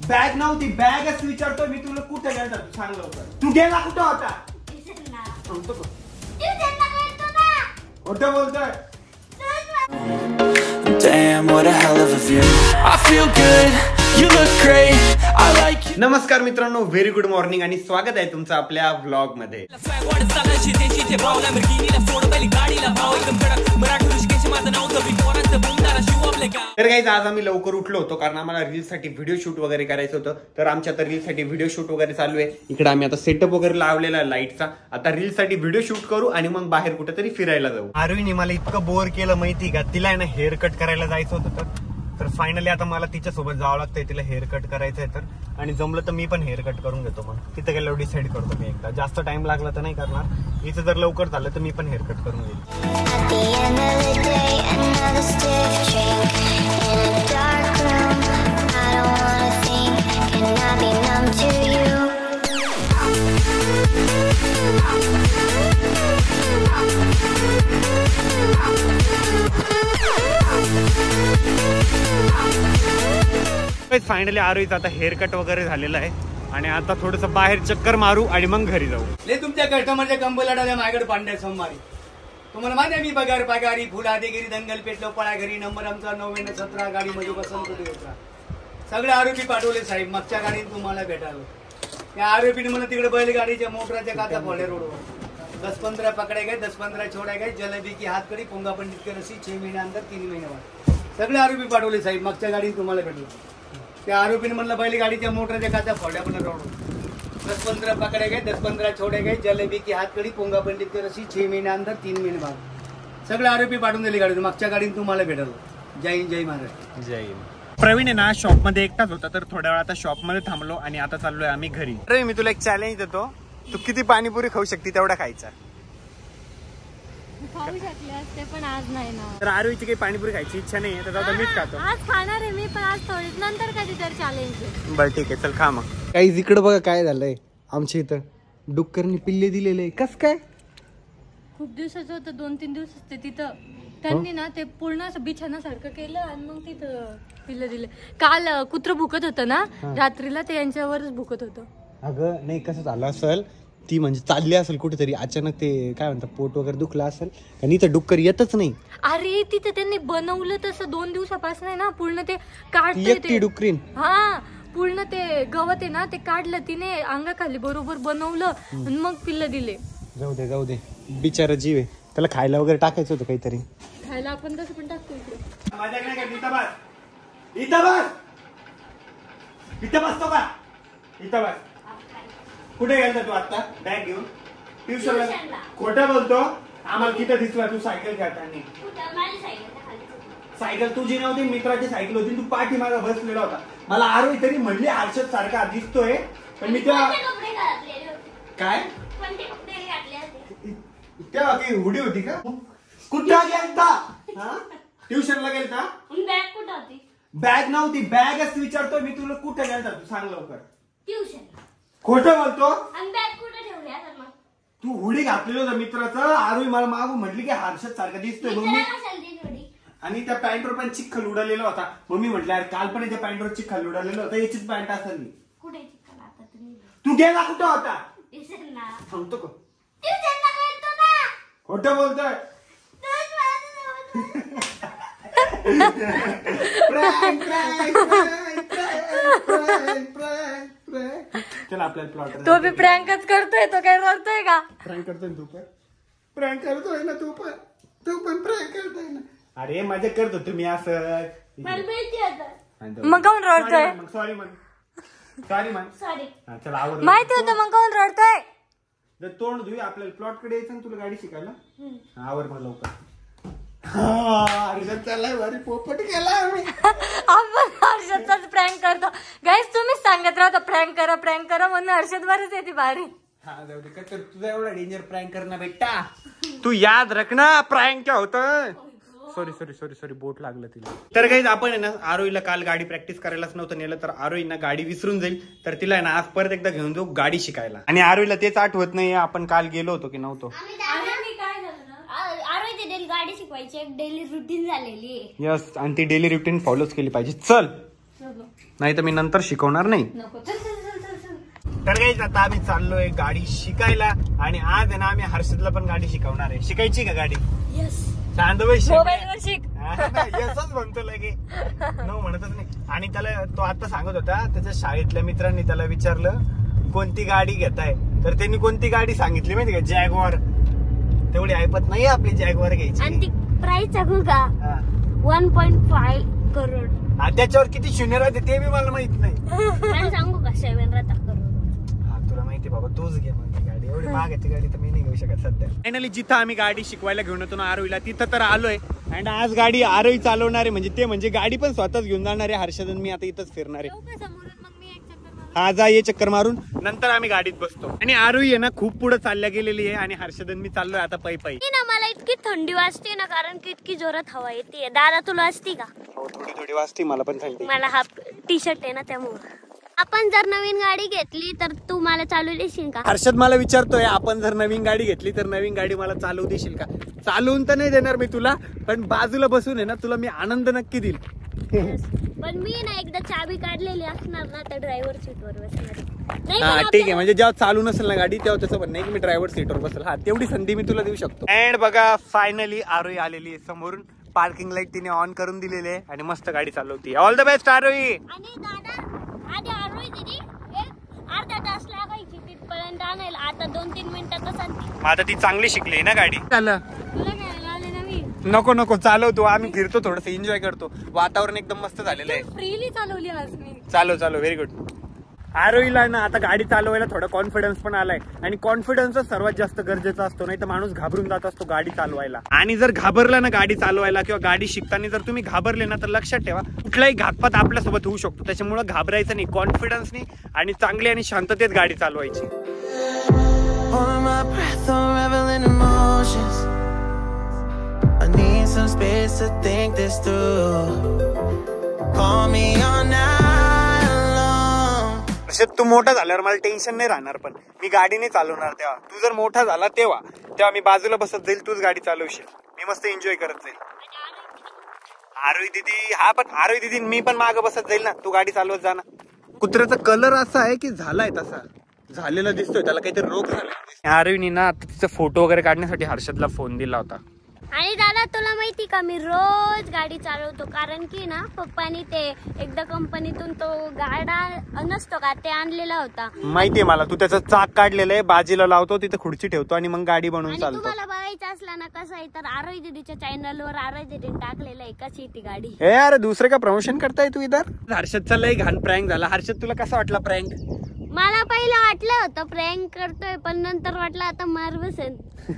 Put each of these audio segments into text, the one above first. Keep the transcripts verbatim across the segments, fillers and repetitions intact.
Bag नव्हती, बॅगच विचारतोय मी तुला. कुठे गेला तू सांग लवकर. तू गेला कुठं होता? कुठं बोलतोय? Damn, what a hell of a view. I feel good, you look great, I like you. नमस्कार मित्रांनो, व्हेरी गुड मॉर्निंग आणि स्वागत आहे तुमचं आपल्या व्लॉग मध्ये. तर गाईज आज आम्ही लवकर उठलो होतो कारण आम्हाला रील साठी व्हिडिओ शूट वगैरे करायचं होतं. तर आमच्या आता रील साठी व्हिडिओ शूट वगैरे चालू आहे. इकडे आम्ही आता सेटअप वगैरे लावलेला लाईटचा. आता रील साठी व्हिडिओ शूट करू आणि मग बाहेर कुठेतरी फिरायला जाऊ. आरवीने मला इतकं बोर केलं माहिती का, तिला आहे ना हेअर कट करायला जायचं होतं. तर तर फायनली आता मला तिच्या सोबत जावं लागतंय, तिला हेअर कट करायचंय. तर आणि जमलं तर मी पण हेअर कट करून घेतो. मग तिथं गेल्यावर डिसाईड करतो मी एकदा. जास्त टाइम लागला तर नाही करणार. इथं जर लवकर झालं तर मी पण हेअर कट करून घेईल. फायनली आरोहीचं आता हेअर कट वगैरे झालेलं आहे आणि आता थोडस बाहेर चक्कर मारू आणि मग घरी जाऊ. तुमच्या कस्टमरच्या कंपनीला माझ्याकडे पांढऱ्या सोमवारी तुम्हाला माहिती आहे मी पगार पगारी फुलादेगिरी दंगल पेटलो पळा घरी नंबर आमचा नव्याण्णव सतरा गाडी मध्ये बसवून होता. सगळे आरोपी पाठवले साहेब. मागच्या गाडीत तुम्हाला भेटावं. त्या आरोपीने मला तिकडे बैलगाडीच्या मोटराच्या काचा फोडल्या रोडवर. दस पंधरा पकड़े गए, दस पंधरा छोड़ा गए. जलेबी की हाथ कड़ी पोंगा पंडित के रसी छह महीने अंदर तीन महीने बाद सगळे आरोपी पाठवले साहेब. मागच्या गाडीत तुम्हाला भेटलो. त्या आरोपीने म्हणलं बैलगाडीच्या मोटराच्या काचा फोडल्या पण रोड. दस पंधरा पकड़े गए, दस पंधरा छोड़े गए. जलेबी की हाथ कड़ी पोंगा पंडित के रसी छह महीने अंदर तीन महीने बाद सगळे आरोपी पाठवून दिले गाडीत. मागच्या गाडीत तुम्हाला भेटलो. जय हिंद, जय महाराष्ट्र. जय हिंद. प्रवीण आहे ना शॉप मध्ये एकटाच होता. तर थोड्या वेळ आता शॉप मध्ये थांबलो आणि आता चाललोय आम्ही घरी. प्रवीण मी तुला एक चॅलेंज देतो. तू किती पाणीपुरी खाऊ शकते तेवढा खायचा. खाऊ शकले असते पण आज नाही ना. तर आरोहीची काही पाणीपुरी खायची इच्छा नाही तर जाऊ मीच खातो. आज खाणार आहे मी पण आज थोडीच नंतर कधीतरी चॅलेंज. बरं ठीक आहे चल खा मग. काही इकडं बघा काय झालंय आमच्या इथं. डुक्करनी पिल्ले दिलेले. कस काय? खूप दिवसाचं होतं, दोन तीन दिवस असते तिथं. त्यांनी ना ते पूर्ण असं बिछाण्यासारखं केलं आणि मग तिथं पिल्ले दिले. काल कुत्र भुकत होतं ना रात्रीला, ते यांच्यावरच भुकत होतं. अगं नाही कसं झालं असेल, ती म्हणजे चालली असेल कुठेतरी अचानक ते काय म्हणतात पोट वगैरे दुखलं असेल आणि इथं डुक्कर येतच नाही. अरे तिथं त्यांनी बनवलं तसं दोन दिवसापासून आहे ना. पूर्ण ते काढते डुक्करीन. हा पूर्ण ते गवत आहे ना ते काढलं तिने अंगाखाली बरोबर बनवलं आणि मग पिल्लं दिले. जाऊ दे जाऊ दे बिचारा जीव आहे. त्याला खायला वगैरे टाकायचं होतं काहीतरी. खायला आपण कसं पण टाकतो इकडे. माझ्याकडे काय इथं बस, इथं बस, इथं बसतो का? इथं बस. कुठे गेलता तू आता बॅग घेऊन? ट्युशनला. खोटं बोलतो. आम्हाला तिथं दिसला तू सायकल खेळताना. सायकल तुझी नव्हती, मित्राची सायकल होती. तू पाठीमागं बसलेला होता. मला आरोही तरी म्हणली हर्षद सारखा दिसतोय पण मी तेव्हा काय तेव्हा ती हुडी होती का? कुठं गेलता? ट्युशनला गेलता? बॅग कुठं होती? बॅग नव्हती, बॅगच विचारतोय मी तुला. कुठे गेलता तू सांग लवकर. ट्युशन. खोटं बोलतो. बॅग कुठे ठेवली आता मग? तू हुडी घातलेलं होतं मित्राचं. आरोही मला मागून म्हटली की हर्षद सारखा दिसतोय मम्मी. आणि त्या पॅन्टवर पण चिखल उडालेला होता. मम्मी म्हटलं अरे काल पण याच्या पॅन्टवर चिखल उडालेलं होतं, याचीच पॅन्ट असेल. कुठे चिखल आता तुम्ही? तू गेला कुठं होता? ट्युशनला. सांगतो का? ट्युशनला गेलतो ना. खोटं बोलतोय. चल आपल्याला प्लॉट. तो बी प्रँकच करतोय. तो काय रडतोय का? प्रँक करतोय तू पण. प्रँक करतोय ना तू पण. तू पण प्रँक करतोय ना. अरे मजा करतो तुम्ही असं. मग काऊन रडतोय? Sorry man sorry man sorry. चल आवर. माहिती होतं मग काऊन रडतोय? जर तोंड धुई आपल्याला प्लॉट कडे यायचं ना तुला गाडी शिकायला. आवर मग लवकर. हर्षद चाललाय भारी पोपट केला आम्ही. आपण हर्षदचाच प्रँक करतो. गाईस तुम्हीच सांगत राहता प्रँक करा प्रँक करा म्हणून हर्षद बरच येते भारी. हा जाऊ दे. तर तुझा एवढा डेंजर प्रँक करणं बेटा. तू याद रखना प्रँक क्या होतं. सॉरी सॉरी सॉरी सॉरी बोट लागलं तिला. तर गाईज आपण आहे ना आरोहीला काल गाडी प्रॅक्टिस करायलाच नव्हतं नेलं. तर आरोही ना गाडी विसरून जाईल. तर तिला आहे ना आज परत एकदा घेऊन जाऊ गाडी शिकायला. आणि आरोहीला तेच आठवत नाही आपण काल गेलो होतो की नव्हतो. गाडी शिकवायची एक डेली रुटीन झालेली आहे. यस आणि ती डेली रुटीन फॉलोच केली पाहिजे. चल चलो. नाही तर मी नंतर शिकवणार नाही. नको चल चल चल चल चल. तर काही आता आम्ही चाललोय गाडी शिकायला आणि आज आहे ना आम्ही हर्षदला पण गाडी शिकवणार आहे. शिकायची का गाडी? यस. शांत बस. मोबाईल वर शिक. यसच म्हणतो लगे नो म्हणतच नाही. आणि त्याला तो आता सांगत होता त्याच्या शाळेतल्या मित्रांनी त्याला विचारलं कोणती गाडी घेताय तर त्यांनी कोणती गाडी सांगितली माहिती का? जॅगवार. तेवढी ऐपत नाही आपली जॅगवार घ्यायची. आणि ती प्राइस सांगू का? One point five crore. त्याच्यावर किती शून्य राहते ते बी मला माहित नाही. मला सांगू का? सेवन राहता करोड. हा तुला माहिती बाबा तूच घे मग गाडी. एवढी महागाची गाडी तर मी नाही घेऊ शकत सध्या. फायनली जिथं आम्ही गाडी शिकवायला घेऊन येतो ना आरोईला तिथं तर आलोय. अँड आज गाडी आरोई चालवणार आहे म्हणजे ते म्हणजे गाडी पण स्वतःच घेऊन जाणार आहे. हर्षद मी आता इथंच फिरणार आहे. हा जा ये चक्कर मारून नंतर आम्ही गाडीत बसतो. आणि आरोही आहे ना खूप पुढे चालल्या गेलेली आहे आणि हर्षदन मी चाललोय आता पै पै. ना मला इतकी थंडी वाजते ना कारण की इतकी जोरात हवा येते. दादा तुला असती का? हो थोडी थोडी वाजते मला पण थंडी. मला हा टी शर्ट आहे ना त्यामुळे. आपण जर नवीन गाडी घेतली तर तू मला चालू देशील का? हर्षद मला विचारतोय आपण जर नवीन गाडी घेतली तर नवीन गाडी मला चालवू देशील का? चालवून तर नाही देणार मी तुला पण बाजूला बसून आहे ना तुला मी आनंद नक्की देईल. पण मी ना एकदा चाबी काढलेली असणार ना तर ड्रायव्हर सीट वर बसणार. हा ठीक आहे म्हणजे जेव्हा चालू नसेल ना गाडी तेव्हा तसं पण नाही की मी ड्रायव्हर सीटवर बसेल. हा तेवढी संधी मी तुला देऊ शकतो. अँड बघा फायनली आरोही आलेली आहे समोरून. पार्किंग लाईट तिने ऑन करून दिलेली आहे आणि मस्त गाडी चालवती. All the best Aarohi. आणि दादा आधी आरोही दिदी एक अर्धा तास लागायची तिथपर्यंत आणायला. आता दोन तीन मिनिटातच आणते. आता ती चांगली शिकली ना गाडी. चालं तुला घ्यायला आले ना मी. नको नको चालवतो आम्ही फिरतो थोडस एन्जॉय करतो. वातावरण एकदम मस्त झालेलं आहे. फ्रीली चालवली आज मी. चालो चालो व्हेरी गुड. आरोहीला ना आता गाडी चालवायला थोडा कॉन्फिडन्स पण आलाय आणि कॉन्फिडन्सच सर्वात जास्त गरजेचा असतो. नाही तर माणूस घाबरून जात असतो गाडी चालवायला. आणि जर घाबरला ना गाडी चालवायला किंवा गाडी शिकताना जर तुम्ही घाबरले ना तर लक्षात ठेवा कुठलाही घातपात आपल्यासोबत होऊ शकतो. त्याच्यामुळे घाबरायचं नाही. कॉन्फिडन्सनी आणि चांगली आणि शांततेत गाडी चालवायची. Holding my breath, unraveling emotions. I need some space to think this through. Call me all night long. तू मोठा झाल्यावर मला टेन्शन नाही राहणार पण मी गाडी नाही चालवणार तेव्हा. तू जर मोठा झाला तेव्हा तेव्हा मी बाजूला बसत जाईल तूच गाडी चालवशील. मी मस्त एन्जॉय करत जाईल. आरोही दिदी हा पण आरोही दिदी मी पण मागं बसत जाईल ना. तू गाडी चालवत जा ना. कुत्र्याचा कलर असा आहे की झालाय तसा झालेला दिसतोय. त्याला काहीतरी रोग झाला. आरोहीनी ना आता तिचा फोटो वगैरे काढण्यासाठी हर्षदला फोन दिला होता. आणि दादा तुला माहिती का मी रोज गाडी चालवतो कारण की ना पप्पानी ते एकदा कंपनीतून तो गाडा नसतो का ते आणलेला होता. माहितीये मला. तू त्याचं चाक काढलेलं आहे बाजीला लावतो तिथे खुर्ची ठेवतो आणि मग गाडी बनवून आणि चालतो. तुम्हाला बघायचं असला ना कसं आहे तर आरोही दीदीच्या चॅनल वर आरोही दीदीने टाकलेलं आहे कशी ती गाडी. ए अरे दुसरे का प्रमोशन करताय तू इधर? हर्षदचा लय घाण प्रँक झाला. हर्षद तुला कसा वाटला प्रँक? मला पहिलं वाटलं होतं प्रँक करतोय पण नंतर वाटलं आता मार बसेल.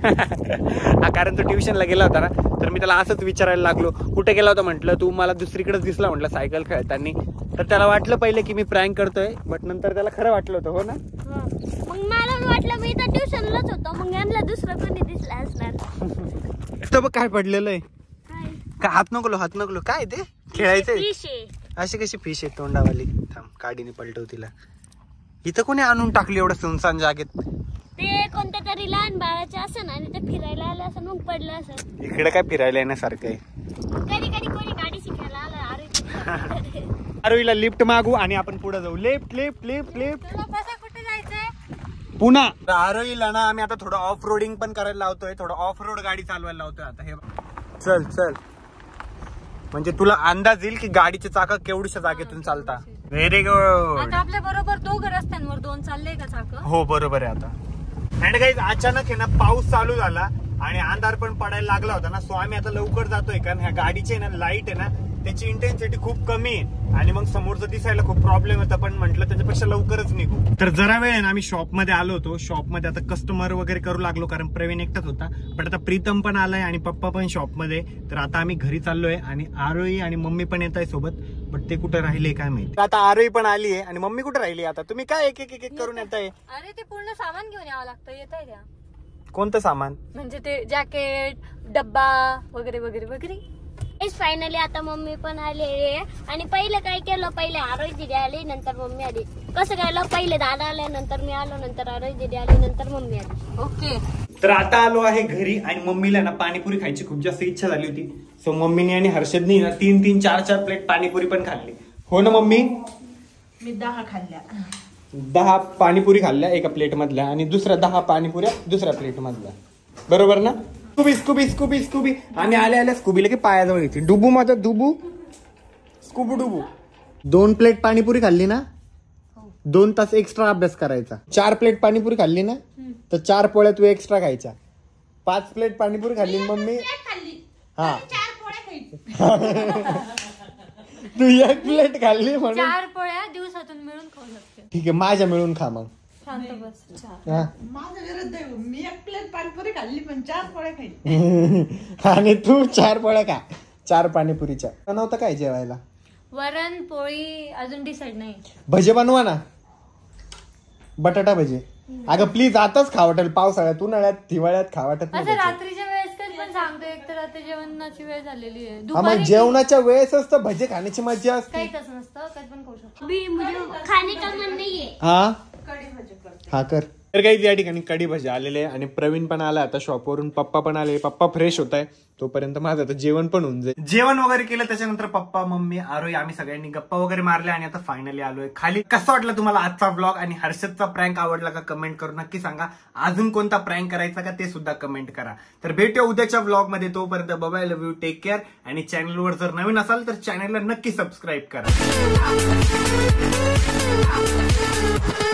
हा कारण तो ट्युशनला गेला होता ना तर मी त्याला असंच विचारायला लागलो कुठे गेला होता म्हटलं. तू मला दुसरीकडेच दिसला म्हटलं सायकल खेळताना. तर त्याला वाटलं पहिले की मी प्रँक करतोय बट नंतर त्याला खरं वाटलं होतं. हो ना. मग मला वाटलं मी तर ट्युशनलाच होतो मग यांना दुसरं कोणी दिसलं असणार. तर बघ काय पडलेलं आहे. काय हात नको हात नको काय ते खेळायचंय. अशी कशी फिश आहे तोंडावाली. थांब गाडीने पलटव तिला. इथं कोणी आणून टाकली एवढं सुनसान जागेत? ते कोणत्या तरी लहान बाळाचे असं आणि ते फिरायला आलं असं मग पडलं असं. इकडे काय फिरायला येण्यासारखं आहे? कधी कधी कोणी गाडी शिकायला आलं. आरोहीला लिफ्ट मागू आणि आपण पुढे जाऊ. Left left left left. तुला कसं कुठे जायचंय? पुन्हा. आरोहीला ना आम्ही आता थोडं ऑफ रोडिंग पण करायला लावतोय. थोडं ऑफ रोड गाडी चालवायला लावतोय आता. हे चल चल म्हणजे तुला अंदाज येईल की गाडीचे चाक केवढ्या जागेतून चालता. Very good. आता आपल्या बरोबर दोघं रस्त्यांवर दोन चालले का चाक? हो बरोबर आहे आता. अँड गाईज अचानक आहे ना पाऊस चालू झाला आणि अंधार पण पडायला लागला होता ना. सो आम्ही आता लवकर जातोय कारण ह्या गाडीची ना लाईट आहे ना त्याची इंटेन्सिटी खूप कमी आहे आणि मग समोरचं दिसायला खूप प्रॉब्लेम होता. पण म्हटलं त्याच्यापेक्षा लवकरच निघू. तर जरा वेळ आहे ना आम्ही शॉप मध्ये आलो होतो. शॉप मध्ये आता कस्टमर वगैरे करू लागलो कारण प्रवीण एकटाच होता. पण आता प्रीतम पण आलाय आणि पप्पा पण शॉप मध्ये. तर आता आम्ही घरी चाललोय आणि आरोही आणि मम्मी पण येत आहे सोबत. बट ते कुठे राहिले काय माहिती. आता आरोही पण आली आहे आणि मम्मी कुठे राहिली. आता तुम्ही काय एक एक एक करून येत आहे? अरे ते पूर्ण सामान घेऊन यावं लागतं. येत आहे त्या. कोणतं सामान? म्हणजे ते जॅकेट डब्बा वगैरे वगैरे वगैरे. फायनली आता मम्मी पण आले आणि पहिले काय केलं पहिले आरोही दीदी आली नंतर मम्मी आली. कसं केलं पहिले दादा आले नंतर मी आलो नंतर आरोही दीदी आली नंतर मम्मी आली. ओके. तर आता आलो आहे घरी आणि मम्मीला ना पाणीपुरी खायची खूप जास्त इच्छा झाली होती. सो मम्मीने आणि हर्षदनी ना तीन तीन चार चार प्लेट पाणीपुरी पण खाल्ली. हो ना मम्मी? मी दहा खाल्ल्या. दहा पाणीपुरी खाल्ल्या एका प्लेट मधल्या आणि दुसऱ्या दहा पाणीपुऱ्या दुसऱ्या प्लेट मधल्या, बरोबर ना? स्कूबी स्कूबी स्कूबी स्कूबी आम्ही आल्या आल्या स्कूबीला की पायाजवळ येते. डुबू माझा डुबू, स्कूबू डुबू. दोन प्लेट पाणीपुरी खाल्ली ना, दोन तास एक्स्ट्रा अभ्यास करायचा. चार प्लेट पाणीपुरी खाल्ली ना तर चार पोळ्या तू एक्स्ट्रा खायच्या. पाच प्लेट पाणीपुरी खाल्ली मम्मी, हा तू एक प्लेट खाल्ली म्हणून चार पोळ्या दिवसातून मिळून खाऊ शकते. ठीक आहे, माझ्या मिळून खा मग. शांत बस. हा. माझं विरुद्ध आहे. मी एक प्लेट पाणीपुरी खाल्ली पण चार पोळ्या खाल्ली. आणि तू चार पोळ्या खा चार पाणीपुरीच्या. बनवतं काय जेवायला? वरण पोळी अजून डिसाईड नाही. भजे बनवा ना, बटाटा भजे. अगं प्लीज आताच खा वाटेल, पावसाळ्यात उन्हाळ्यात हिवाळ्यात खा वाटत असं नाही. रात्रीच्या वेळेस कधी पण सांगतो, एक तर आता जेवणाची वेळ झालेली आहे. हा, मग दुपारी जेवणाच्या वेळेसच तर भजे खाण्याची मजा असते. काही तसं नसतं, कधी पण खाऊ शकतो. भी मुझे खाने का मन नहीं है. हा कढी भाजी करते. हा कर. तर काही या ठिकाणी कढी भजी आलेले आणि प्रवीण पण आला आता शॉपवरून. पप्पा पण आले, पप्पा फ्रेश होत आहे तोपर्यंत माझं आता जेवण पण होऊन जाईल. जेवण वगैरे केलं त्याच्यानंतर पप्पा मम्मी आरोही आम्ही सगळ्यांनी गप्पा वगैरे मारल्या आणि आता फायनली आलोय खाली. कसं वाटलं तुम्हाला आजचा व्लॉग आणि हर्षदचा प्रँक आवडला का कमेंट करून नक्की सांगा. अजून कोणता प्रँक करायचा का ते सुद्धा कमेंट करा. तर भेटूया उद्याच्या व्लॉग मध्ये. तोपर्यंत bye, love you, take care. आणि चॅनलवर जर नवीन असाल तर चॅनलला नक्की सबस्क्राईब करा.